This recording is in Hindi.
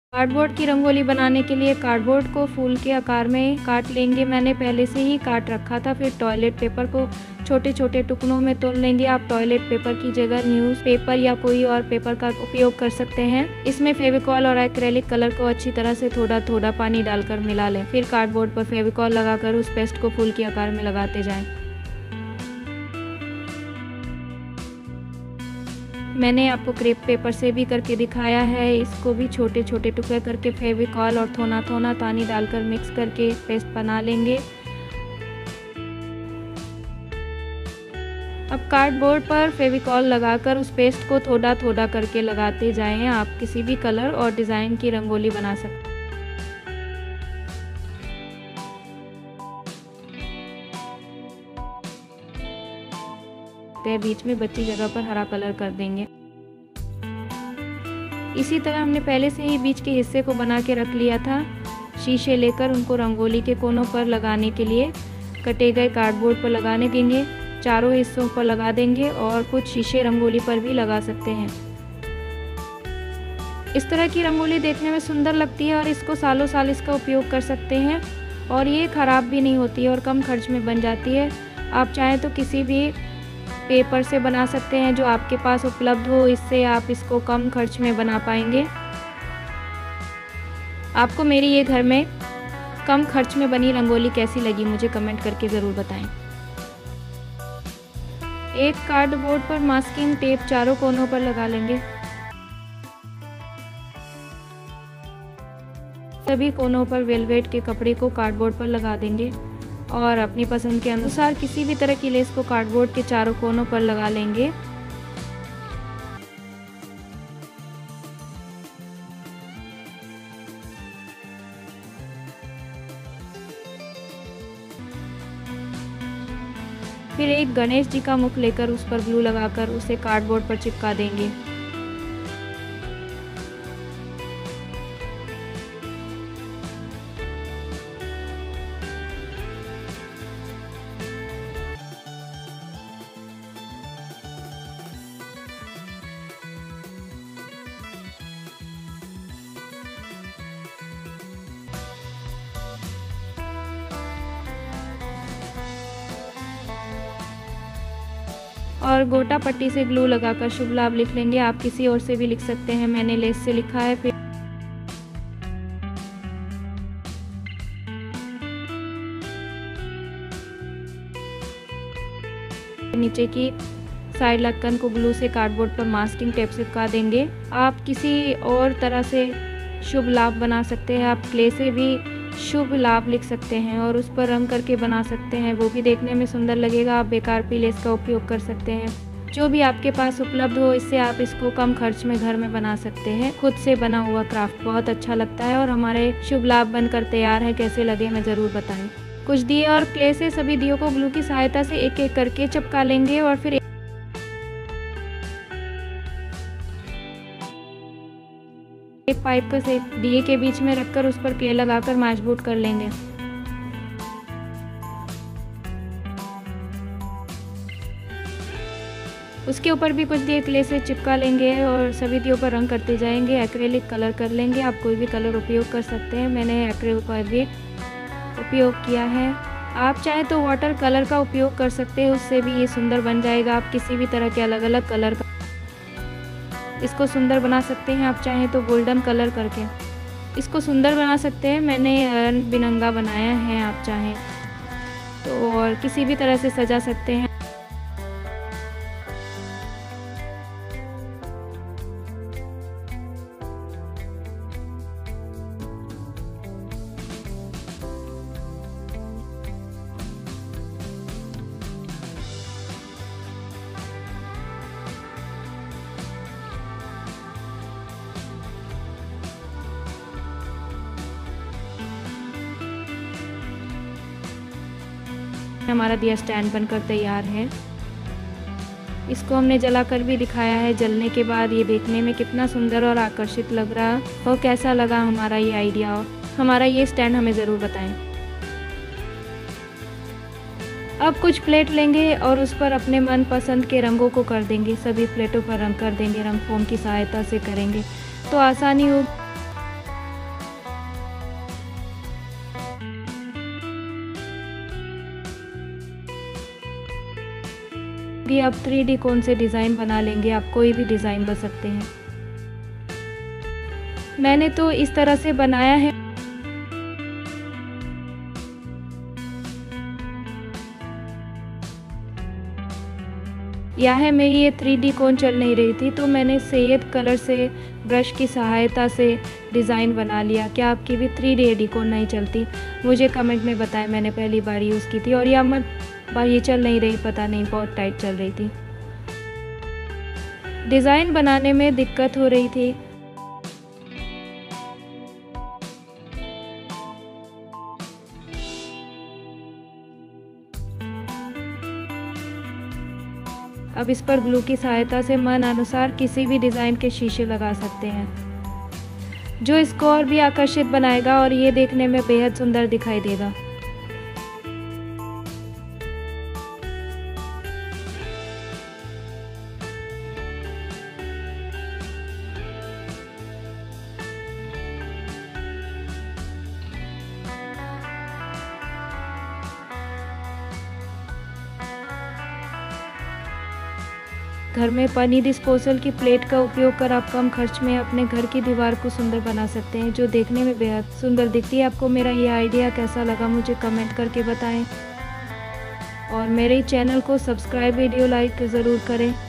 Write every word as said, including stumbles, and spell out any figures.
कार्डबोर्ड की रंगोली बनाने के लिए कार्डबोर्ड को फूल के आकार में काट लेंगे। मैंने पहले से ही काट रखा था। फिर टॉयलेट पेपर को छोटे छोटे टुकड़ों में तोड़ लेंगे। आप टॉयलेट पेपर की जगह न्यूज़ पेपर या कोई और पेपर का उपयोग कर सकते हैं। इसमें फेविकॉल और एक्रेलिक कलर को अच्छी तरह से थोड़ा थोड़ा पानी डालकर मिला लें। फिर कार्डबोर्ड पर फेविकॉल लगाकर उस पेस्ट को फूल के आकार में लगाते जाएं। मैंने आपको क्रेप पेपर से भी करके दिखाया है। इसको भी छोटे छोटे टुकड़े करके फेविकॉल और थोना थोना पानी डालकर मिक्स करके पेस्ट बना लेंगे। अब कार्डबोर्ड पर फेविकॉल लगाकर उस पेस्ट को थोड़ा थोड़ा करके लगाते जाएं। आप किसी भी कलर और डिज़ाइन की रंगोली बना सकते हैं। बीच में बची जगह पर हरा कलर कर देंगे। इसी तरह हमने पहले से ही बीच के हिस्से को बना के रख लिया था। शीशे लेकर उनको रंगोली के कोनों पर लगाने के लिए कटे गए कार्डबोर्ड पर लगाने देंगे। चारों हिस्सों पर लगा देंगे और कुछ शीशे रंगोली पर भी लगा सकते हैं। इस तरह की रंगोली देखने में सुंदर लगती है और इसको सालों साल इसका उपयोग कर सकते हैं और ये ख़राब भी नहीं होती है और कम खर्च में बन जाती है। आप चाहें तो किसी भी पेपर से बना सकते हैं जो आपके पास उपलब्ध हो। इससे आप इसको कम खर्च में बना पाएंगे। आपको मेरी ये घर में कम खर्च में बनी रंगोली कैसी लगी मुझे कमेंट करके ज़रूर बताएं। एक कार्डबोर्ड पर मास्किंग टेप चारों कोनों पर लगा लेंगे। सभी कोनों पर वेलवेट के कपड़े को कार्डबोर्ड पर लगा देंगे और अपनी पसंद के अनुसार किसी भी तरह की लेस को कार्डबोर्ड के चारों कोनों पर लगा लेंगे। फिर एक गणेश जी का मुख लेकर उस पर ग्लू लगाकर उसे कार्डबोर्ड पर चिपका देंगे। और गोटा पट्टी से ग्लू लगाकर शुभ लाभ लिख लेंगे। आप किसी और से भी लिख सकते हैं। मैंने लेस से लिखा है। फिर नीचे की साइड लटकन को ग्लू से कार्डबोर्ड पर मास्किंग टेप से चिपका देंगे। आप किसी और तरह से शुभ लाभ बना सकते हैं। आप क्ले से भी शुभ लाभ लिख सकते हैं और उस पर रंग करके बना सकते हैं। वो भी देखने में सुंदर लगेगा। आप बेकार भी लेस का उपयोग कर सकते हैं। जो भी आपके पास उपलब्ध हो इससे आप इसको कम खर्च में घर में बना सकते हैं। खुद से बना हुआ क्राफ्ट बहुत अच्छा लगता है और हमारे शुभ लाभ बनकर तैयार है। कैसे लगे हमें ज़रूर बताएं। कुछ दिए और क्ले से सभी दियों को ग्लू की सहायता से एक एक करके चिपका लेंगे और फिर एक पाइप को से दिए के बीच में रखकर उस पर क्ले लगाकर मजबूत कर लेंगे। उसके ऊपर भी कुछ दिए क्ले से चिपका लेंगे और सभी दियों पर रंग करते जाएंगे। एक्रेलिक कलर कर लेंगे। आप कोई भी कलर उपयोग कर सकते हैं। मैंने एक्रेलिक का भी उपयोग किया है। आप चाहें तो वाटर कलर का उपयोग कर सकते हैं। उससे भी ये सुंदर बन जाएगा। आप किसी भी तरह के अलग अलग कलर का इसको सुंदर बना सकते हैं। आप चाहें तो गोल्डन कलर करके इसको सुंदर बना सकते हैं। मैंने बिनंगा बनाया है। आप चाहें तो और किसी भी तरह से सजा सकते हैं। हमारा दिया स्टैंड बनकर तैयार है। इसको हमने जलाकर भी दिखाया है। जलने के बाद ये देखने में कितना सुंदर और आकर्षित लग रहा है। और कैसा लगा हमारा ये आइडिया और हमारा ये स्टैंड हमें ज़रूर बताएं। अब कुछ प्लेट लेंगे और उस पर अपने मनपसंद के रंगों को कर देंगे। सभी प्लेटों पर रंग कर देंगे। रंग फोम की सहायता से करेंगे तो आसानी हो भी आप थ्री डी कोन से डिज़ाइन बना लेंगे, आप कोई भी डिज़ाइन बना सकते हैं। मैंने तो इस तरह से बनाया है। यह मेरी ये थ्री डी कोन चल नहीं रही थी, तो मैंने सफ़ेद कलर से ब्रश की सहायता से डिज़ाइन बना लिया। क्या आपकी भी थ्री डी कोन नहीं चलती? मुझे कमेंट में बताएं। मैंने पहली बार यूज़ की थी और यह मैं बार ये चल नहीं रही, पता नहीं बहुत टाइट चल रही थी। डिज़ाइन बनाने में दिक्कत हो रही थी। अब इस पर ग्लू की सहायता से मन अनुसार किसी भी डिज़ाइन के शीशे लगा सकते हैं, जो इसको और भी आकर्षित बनाएगा और ये देखने में बेहद सुंदर दिखाई देगा। घर में पानी डिस्पोजल की प्लेट का उपयोग कर आप कम खर्च में अपने घर की दीवार को सुंदर बना सकते हैं, जो देखने में बेहद सुंदर दिखती है। आपको मेरा ये आइडिया कैसा लगा मुझे कमेंट करके बताएं और मेरे चैनल को सब्सक्राइब, वीडियो लाइक ज़रूर करें।